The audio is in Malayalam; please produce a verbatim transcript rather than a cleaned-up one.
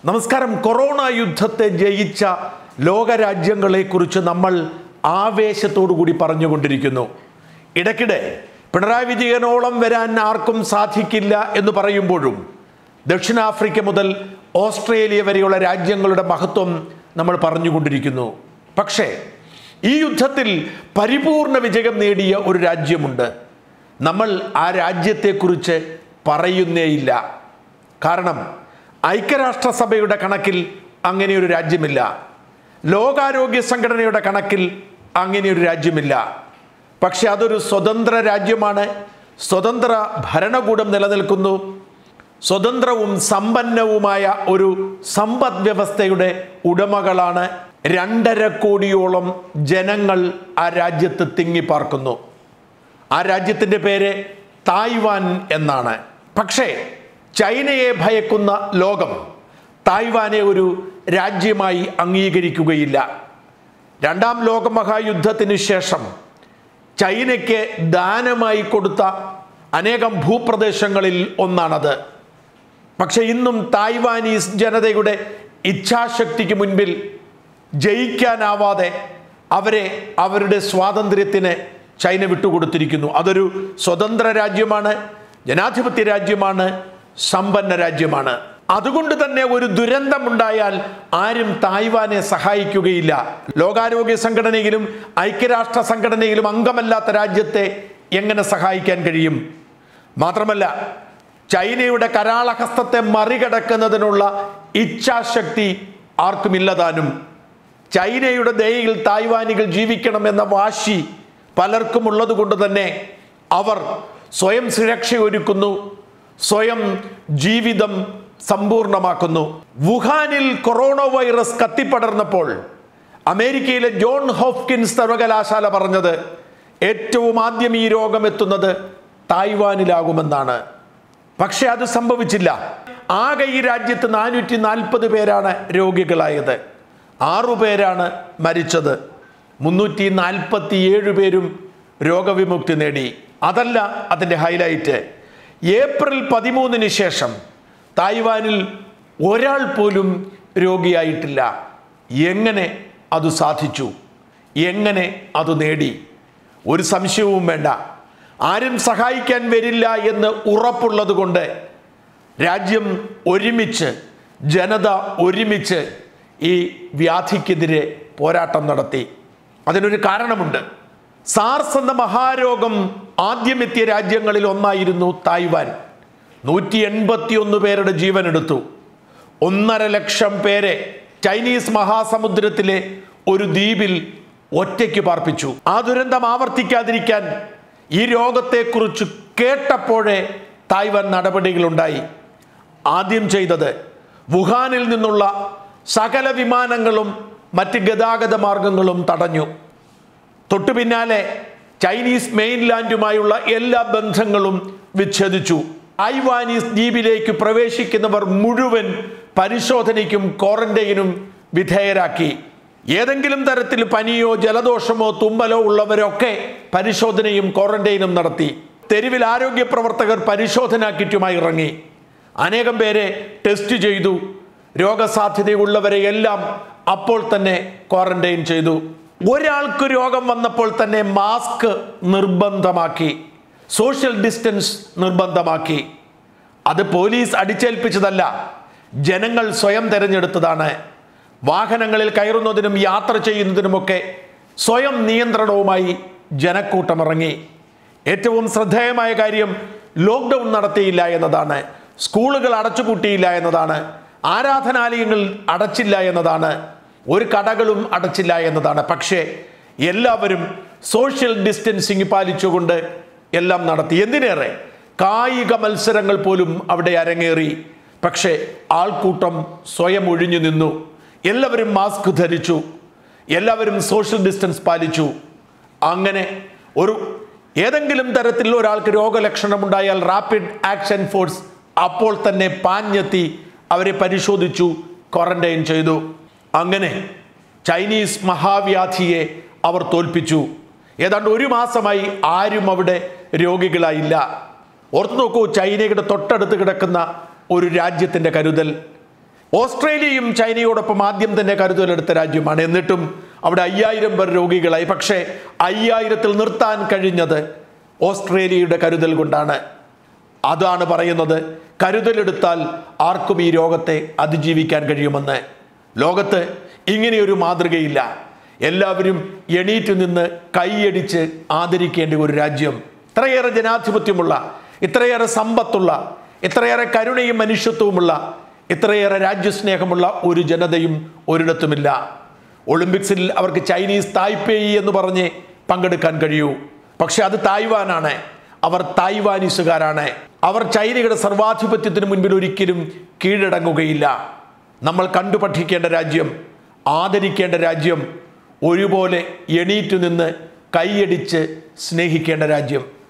നമസ്കാരം. കൊറോണ യുദ്ധത്തെ ജയിച്ച ലോകരാജ്യങ്ങളെക്കുറിച്ച് നമ്മൾ ആവേശത്തോടു കൂടി പറഞ്ഞുകൊണ്ടിരിക്കുന്നു. ഇടയ്ക്കിടെ പിണറായി വിജയനോളം വരാൻ ആർക്കും സാധിക്കില്ല എന്ന് പറയുമ്പോഴും ദക്ഷിണാഫ്രിക്ക മുതൽ ഓസ്ട്രേലിയ വരെയുള്ള രാജ്യങ്ങളുടെ മഹത്വം നമ്മൾ പറഞ്ഞുകൊണ്ടിരിക്കുന്നു. പക്ഷേ ഈ യുദ്ധത്തിൽ പരിപൂർണ വിജയം നേടിയ ഒരു രാജ്യമുണ്ട്. നമ്മൾ ആ രാജ്യത്തെക്കുറിച്ച് പറയുന്നേയില്ല. കാരണം ഐക്യരാഷ്ട്രസഭയുടെ കണക്കിൽ അങ്ങനെയൊരു രാജ്യമില്ല. ലോകാരോഗ്യ സംഘടനയുടെ കണക്കിൽ അങ്ങനെയൊരു രാജ്യമില്ല. പക്ഷെ അതൊരു സ്വതന്ത്ര രാജ്യമാണ്. സ്വതന്ത്ര ഭരണകൂടം നിലനിൽക്കുന്നു. സ്വതന്ത്രവും സമ്പന്നവുമായ ഒരു സമ്പദ് വ്യവസ്ഥയുടെ ഉടമകളാണ്. രണ്ടര കോടിയോളം ജനങ്ങൾ ആ രാജ്യത്ത് തിങ്ങിപ്പാർക്കുന്നു. ആ രാജ്യത്തിൻ്റെ പേര് തായ്വാൻ എന്നാണ്. പക്ഷേ ചൈനയെ ഭയക്കുന്ന ലോകം തായ്വാനെ ഒരു രാജ്യമായി അംഗീകരിക്കുകയില്ല. രണ്ടാം ലോകമഹായുദ്ധത്തിന് ശേഷം ചൈനയ്ക്ക് ദാനമായി കൊടുത്ത അനേകം ഭൂപ്രദേശങ്ങളിൽ ഒന്നാണത്. പക്ഷെ ഇന്നും തായ്വാനീസ് ജനതയുടെ ഇച്ഛാശക്തിക്ക് മുൻപിൽ ജയിക്കാനാവാതെ അവരെ അവരുടെ സ്വാതന്ത്ര്യത്തിന് ചൈന വിട്ടുകൊടുത്തിരിക്കുന്നു. അതൊരു സ്വതന്ത്ര രാജ്യമാണ്, ജനാധിപത്യ രാജ്യമാണ്, സമ്പന്ന രാജ്യമാണ്. അതുകൊണ്ട് തന്നെ ഒരു ദുരന്തമുണ്ടായാൽ ആരും തായ്വാനെ സഹായിക്കുകയില്ല. ലോകാരോഗ്യ സംഘടനയിലും ഐക്യരാഷ്ട്ര സംഘടനയിലും അംഗമല്ലാത്ത രാജ്യത്തെ എങ്ങനെ സഹായിക്കാൻ കഴിയും? മാത്രമല്ല, ചൈനയുടെ കരാളഹസ്തത്തെ മറികടക്കുന്നതിനുള്ള ഇച്ഛാശക്തി ആർക്കുമില്ലതാനും. ചൈനയുടെ ദയയിൽ തായ്വാനികൾ ജീവിക്കണമെന്ന വാശി പലർക്കും ഉള്ളത് കൊണ്ട് തന്നെ അവർ സ്വയം സുരക്ഷയൊരുക്കുന്നു, സ്വയം ജീവിതം സമ്പൂർണമാക്കുന്നു. വുഹാനിൽ കൊറോണ വൈറസ് കത്തിപ്പടർന്നപ്പോൾ അമേരിക്കയിലെ ജോൺ ഹോപ്കിൻസ് സർവകലാശാല പറഞ്ഞത് ഏറ്റവും ആദ്യം ഈ രോഗം എത്തുന്നത് തായ്വാനിലാകുമെന്നാണ്. പക്ഷെ അത് സംഭവിച്ചില്ല. ആകെ ഈ രാജ്യത്ത് നാനൂറ്റി നാൽപ്പത് പേരാണ് രോഗികളായത്. ആറുപേരാണ് മരിച്ചത്. മുന്നൂറ്റി നാൽപ്പത്തി ഏഴ് പേരും രോഗവിമുക്തി നേടി. അതല്ല അതിൻ്റെ ഹൈലൈറ്റ്. ഏപ്രിൽ പതിമൂന്നിന് ശേഷം തായ്വാനിൽ ഒരാൾ പോലും രോഗിയായിട്ടില്ല. എങ്ങനെ അത് സാധിച്ചു? എങ്ങനെ അത് നേടി? ഒരു സംശയവും വേണ്ട. ആരും സഹായിക്കാൻ വരില്ല എന്ന് ഉറപ്പുള്ളത് കൊണ്ട് രാജ്യം ഒരുമിച്ച്, ജനത ഒരുമിച്ച് ഈ വ്യാധിക്കെതിരെ പോരാട്ടം നടത്തി. അതിനൊരു കാരണമുണ്ട്. സാർസ് എന്ന മഹാരോഗം ആദ്യമെത്തിയ രാജ്യങ്ങളിൽ ഒന്നായിരുന്നു തായ്വാൻ. നൂറ്റി എൺപത്തി ഒന്ന് പേരുടെ ജീവനെടുത്തു. ഒന്നര ലക്ഷം പേരെ ചൈനീസ് മഹാസമുദ്രത്തിലെ ഒരു ദ്വീപിൽ ഒറ്റയ്ക്ക് പാർപ്പിച്ചു. ആ ദുരന്തം ആവർത്തിക്കാതിരിക്കാൻ ഈ രോഗത്തെക്കുറിച്ച് കേട്ടപ്പോഴേ തായ്വാൻ നടപടികളുണ്ടായി. ആദ്യം ചെയ്തത് വുഹാനിൽ നിന്നുള്ള സകല വിമാനങ്ങളും മറ്റ് ഗതാഗത മാർഗങ്ങളും തടഞ്ഞു. തൊട്ടു പിന്നാലെ ചൈനീസ് മെയിൻലാൻഡുമായുള്ള എല്ലാ ബന്ധങ്ങളും വിച്ഛേദിച്ചു. തായ്വാനീസ് ദ്വീപിലേക്ക് പ്രവേശിക്കുന്നവർ മുഴുവൻ പരിശോധനയ്ക്കും ക്വാറന്റൈനും വിധേയരാക്കി. ഏതെങ്കിലും തരത്തിൽ പനിയോ ജലദോഷമോ തുമ്മലോ ഉള്ളവരൊക്കെ പരിശോധനയും ക്വാറന്റൈനും നടത്തി. തെരുവിൽ ആരോഗ്യ പ്രവർത്തകർ പരിശോധനാ കിറ്റുമായി ഇറങ്ങി. അനേകം പേരെ ടെസ്റ്റ് ചെയ്തു. രോഗസാധ്യതയുള്ളവരെ എല്ലാം അപ്പോൾ തന്നെ ക്വാറന്റൈൻ ചെയ്തു. ഒരാൾക്ക് രോഗം വന്നപ്പോൾ തന്നെ മാസ്ക് നിർബന്ധമാക്കി, സോഷ്യൽ ഡിസ്റ്റൻസ് നിർബന്ധമാക്കി. അത് പോലീസ് അടിച്ചേൽപ്പിച്ചതല്ല, ജനങ്ങൾ സ്വയം തിരഞ്ഞെടുത്തതാണ്. വാഹനങ്ങളിൽ കയറുന്നതിനും യാത്ര ചെയ്യുന്നതിനുമൊക്കെ സ്വയം നിയന്ത്രണവുമായി ജനക്കൂട്ടമിറങ്ങി. ഏറ്റവും ശ്രദ്ധേയമായ കാര്യം ലോക്ക്ഡൗൺ നടത്തിയില്ല എന്നതാണ്. സ്കൂളുകൾ അടച്ചുപൂട്ടിയില്ല എന്നതാണ്. ആരാധനാലയങ്ങൾ അടച്ചില്ല എന്നതാണ്. ഒരു കടകളും അടച്ചില്ല എന്നതാണ്. പക്ഷേ എല്ലാവരും സോഷ്യൽ ഡിസ്റ്റൻസിങ് പാലിച്ചുകൊണ്ട് എല്ലാം നടത്തി. എന്തിനേറെ, കായിക മത്സരങ്ങൾ പോലും അവിടെ അരങ്ങേറി. പക്ഷേ ആൾക്കൂട്ടം സ്വയം ഒഴിഞ്ഞു നിന്നു. എല്ലാവരും മാസ്ക് ധരിച്ചു, എല്ലാവരും സോഷ്യൽ ഡിസ്റ്റൻസ് പാലിച്ചു. അങ്ങനെ ഒരു ഏതെങ്കിലും തരത്തിൽ ഒരാൾക്ക് രോഗലക്ഷണമുണ്ടായാൽ റാപ്പിഡ് ആക്ഷൻ ഫോഴ്സ് അപ്പോൾ തന്നെ പാഞ്ഞെത്തി അവരെ പരിശോധിച്ചു, ക്വാറന്റൈൻ ചെയ്തു. അങ്ങനെ ചൈനീസ് മഹാവ്യാധിയെ അവർ തോൽപ്പിച്ചു. ഏതാണ്ട് ഒരു മാസമായി ആരും അവിടെ ഓസ്ട്രേലിയയും ചൈനയോടൊപ്പം ആദ്യം തന്നെ കരുതലെടുത്ത രാജ്യമാണ്. എന്നിട്ടും അവിടെ അയ്യായിരം പേർ രോഗികളായി. പക്ഷേ അയ്യായിരത്തിൽ നിർത്താൻ കഴിഞ്ഞത് ഓസ്ട്രേലിയയുടെ കരുതൽ കൊണ്ടാണ്. അതാണ് പറയുന്നത്, കരുതലെടുത്താൽ ആർക്കും ഈ രോഗത്തെ അതിജീവിക്കാൻ കഴിയുമെന്ന്. ലോകത്ത് ഇങ്ങനെയൊരു മാതൃകയില്ല. എല്ലാവരും എണീറ്റ് നിന്ന് കൈയടിച്ച് ആദരിക്കേണ്ട ഒരു രാജ്യം, ഇത്രയേറെ ജനാധിപത്യമുള്ള, ഇത്രയേറെ സമ്പത്തുള്ള, ഇത്രയേറെ കരുണയും മനുഷ്യത്വവുമുള്ള, ഇത്രയേറെ രാജ്യസ്നേഹമുള്ള ഒരു ജനതയും ഒരിടത്തുമില്ല. ഒളിമ്പിക്സിൽ അവർക്ക് ചൈനീസ് തായ്പേയി എന്ന് പറഞ്ഞ് പങ്കെടുക്കാൻ കഴിയൂ. പക്ഷെ അത് തായ്വാനാണ്. അവർ തായ്വാനീസുകാരാണ്. അവർ ചൈനയുടെ സർവാധിപത്യത്തിന് മുൻപിൽ ഒരിക്കലും കീഴടങ്ങുകയില്ല. നമ്മൾ കണ്ടു പഠിക്കേണ്ട രാജ്യം, ആദരിക്കേണ്ട രാജ്യം, ഒരുപോലെ എണീറ്റു നിന്ന് കൈയടിച്ച് സ്നേഹിക്കേണ്ട രാജ്യം.